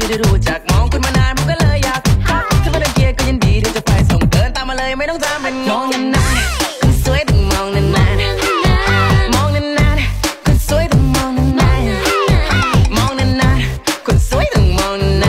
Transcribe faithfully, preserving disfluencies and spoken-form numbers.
ได้รู้จักมอง